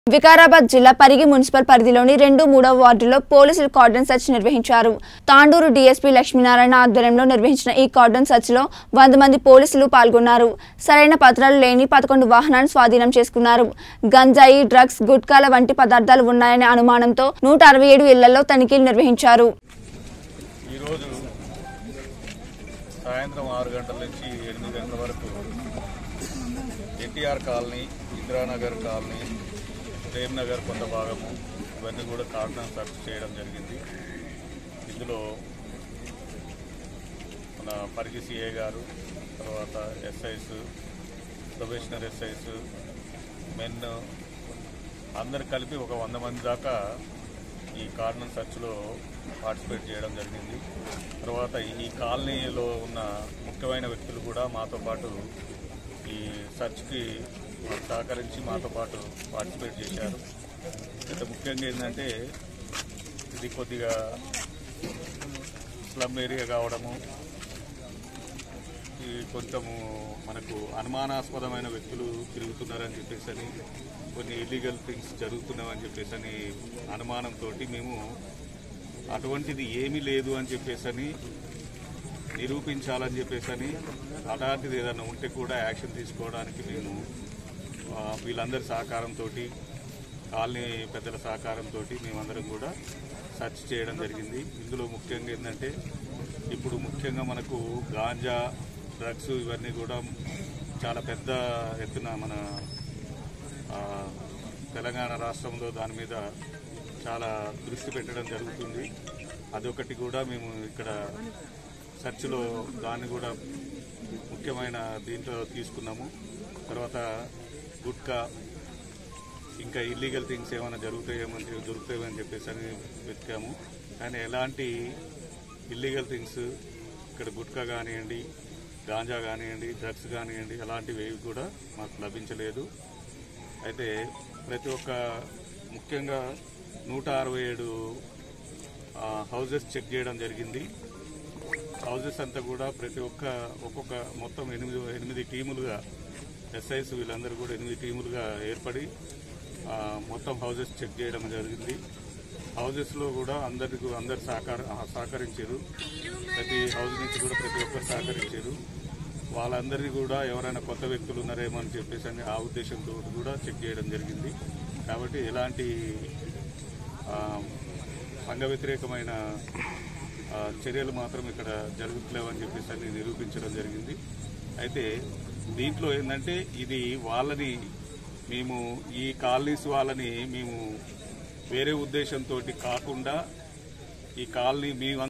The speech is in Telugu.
వికారాబాద్ జిల్లా పరిగి మున్సిపల్ పరిధిలోని 2-3వ వార్డులో పోలీసులు కార్డన్ సెర్చ్ నిర్వహించారు. తాండూరు డీఎస్పీ లక్ష్మీనారాయణ ఆధ్వర్యంలో నిర్వహించిన ఈ కార్డన్ సెర్చ్లో 100 మంది పోలీసులు పాల్గొన్నారు. సరైన పత్రాలు లేని 11 వాహనాలను స్వాధీనం చేసుకున్నారు. గంజాయి, డ్రగ్స్, గుట్కాల వంటి పదార్థాలు ఉన్నాయనే అనుమానంతో 167 ఇళ్లలో తనిఖీలు నిర్వహించారు. సాయంత్రం 6 గంటల నుంచి 8 గంటల వరకు ఎన్టీఆర్ కాలనీ, ఇందిరానగర్ కాలనీ, ప్రేమ్ నగర్ కొంత భాగము ఇవన్నీ కూడా కార్డన్ సెర్చ్ చేయడం జరిగింది. ఇందులో మన పరిగి సిఐ గారు, తర్వాత ఎస్ఐస్, ప్రొబేషనర్ ఎస్ఐస్, మెన్ అందరు కలిపి ఒక 100 మంది దాకా ఈ కార్డన్ సెర్చ్లో పార్టిసిపేట్ చేయడం జరిగింది. తర్వాత ఈ కాలనీలో ఉన్న ముఖ్యమైన వ్యక్తులు కూడా మాతో పాటు ఈ సెర్చ్కి సహకరించి మాతో పాటు పార్టిసిపేట్ చేశారు. అయితే ముఖ్యంగా ఏంటంటే ఇది కొద్దిగా స్లమ్ ఏరియా కావడము, ఈ కొంచెము మనకు అనుమానాస్పదమైన వ్యక్తులు తిరుగుతున్నారని చెప్పేసి, కొన్ని ఇల్లీగల్ థింగ్స్ జరుగుతున్నామని చెప్పేసి అనుమానంతో మేము అటువంటిది ఏమీ లేదు అని చెప్పేసి నిరూపించాలని చెప్పేసి, అలాంటిది ఏదైనా ఉంటే కూడా యాక్షన్ తీసుకోవడానికి మేము వీళ్ళందరి సహకారంతో, కాలనీ పెద్దల సహకారంతో మేమందరం కూడా సెర్చ్ చేయడం జరిగింది. ఇందులో ముఖ్యంగా ఏంటంటే ఇప్పుడు ముఖ్యంగా మనకు గాంజా, డ్రగ్స్ ఇవన్నీ కూడా చాలా పెద్ద ఎత్తున మన తెలంగాణ రాష్ట్రంలో దాని మీద చాలా దృష్టి పెట్టడం జరుగుతుంది. అదొకటి కూడా మేము ఇక్కడ సెర్చ్లో దాన్ని కూడా ముఖ్యమైన దీంట్లో తీసుకున్నాము. తర్వాత గుట్కా, ఇంకా ఇల్లీగల్ థింగ్స్ ఏమైనా దొరుకుతాయని చెప్పేసి అని వెతికాము. కానీ ఎలాంటి ఇల్లీగల్ థింగ్స్ ఇక్కడ గుట్కా కానివ్వండి, గాంజా కానివ్వండి, డ్రగ్స్ కానివ్వండి, అలాంటివి ఏవి కూడా మాకు లభించలేదు. అయితే ప్రతి ఒక్క ముఖ్యంగా 167 హౌజెస్ చెక్ చేయడం జరిగింది. హౌజెస్ అంతా కూడా ప్రతి ఒక్కొక్క మొత్తం 8 టీములుగా ఎస్ఐస్ వీళ్ళందరూ కూడా 8 టీములుగా ఏర్పడి మొత్తం హౌజెస్ చెక్ చేయడం జరిగింది. హౌజెస్లో కూడా అందరు సహకరించారు. ప్రతి హౌస్ నుంచి కూడా ప్రతి ఒక్కరు సహకరించారు. వాళ్ళందరినీ కూడా ఎవరైనా కొత్త వ్యక్తులు ఉన్నారేమో అని చెప్పేసి ఆ ఉద్దేశంతో కూడా చెక్ చేయడం జరిగింది. కాబట్టి ఎలాంటి సంఘ వ్యతిరేకమైన చర్యలు మాత్రం ఇక్కడ జరుగుతలేవని చెప్పేసి నిరూపించడం జరిగింది. అయితే దీంట్లో ఏంటంటే ఇది వాళ్ళని మేము ఈ కాలనీస్ వాళ్ళని మేము వేరే ఉద్దేశంతో కాకుండా ఈ కాలనీ